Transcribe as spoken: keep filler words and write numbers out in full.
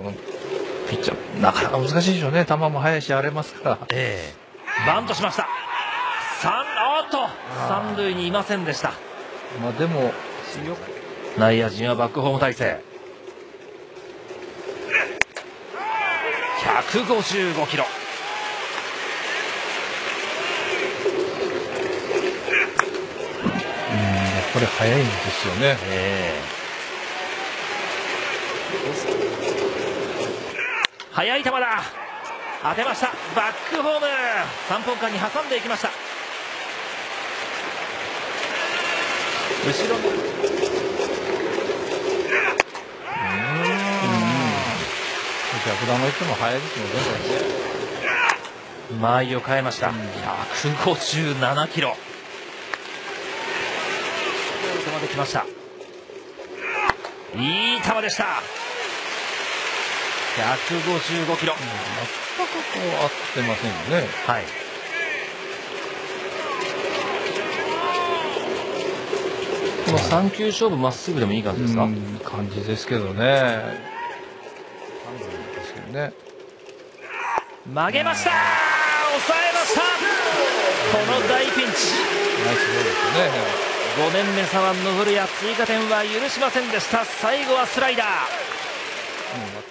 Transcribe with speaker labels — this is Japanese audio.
Speaker 1: このピッチャーなかなか難しいでしょうね。球も速いし荒れますから。
Speaker 2: ええ、バントしました。三おっと三塁にいませんでした。
Speaker 1: まあでも
Speaker 2: 内野陣はバックホーム体勢。ひゃくごじゅうごキロ。
Speaker 1: うん、やっぱり速いんですよね。
Speaker 2: ええ、速い球だ。当てました。バックホーム。さんぽんかんに挟んでいきました。後ろに
Speaker 1: 逆球いっても速いですもんね。
Speaker 2: 間合いを変えました。ひゃくごじゅうななキロ。まで来ました。いい球でした。ひゃくごじゅうごキロ。
Speaker 1: 全くこう合ってませんよね。
Speaker 2: はい。このさん球勝負まっすぐでもいい感じですか？
Speaker 1: 感じですけどね。ですけどね。
Speaker 2: 曲げました。抑えました。この大ピンチ。
Speaker 1: ナイスボールですね。
Speaker 2: ごねんめ左腕の古谷、追加点は許しませんでした。最後はスライダー。